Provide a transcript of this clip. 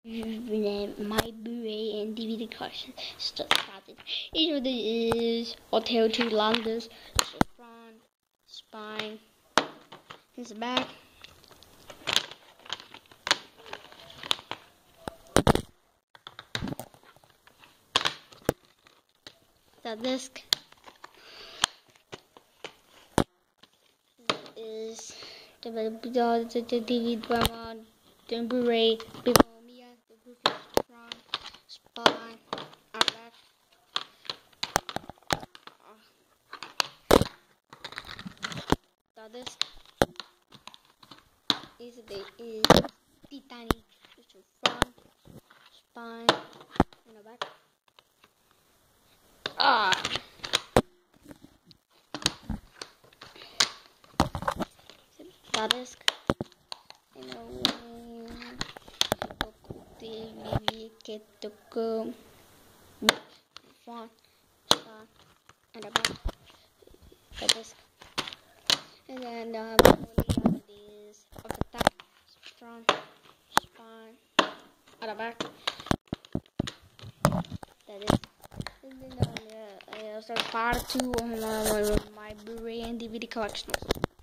My Blu-ray and DVD collection just started. Each of these is Hotel 2 Londres, so front, spine, here's the back. The disc is the DVD drama, the Blu-ray, before Mia, the Brooklyn front, spine, and back. The disc is Titanic, so front, spine, and the back. The disc, que tocó front, spine, and the back. The disc, and then the body is of the top, front, spine, and the back. That is. And then also part 2 of my Blu-ray and DVD collection.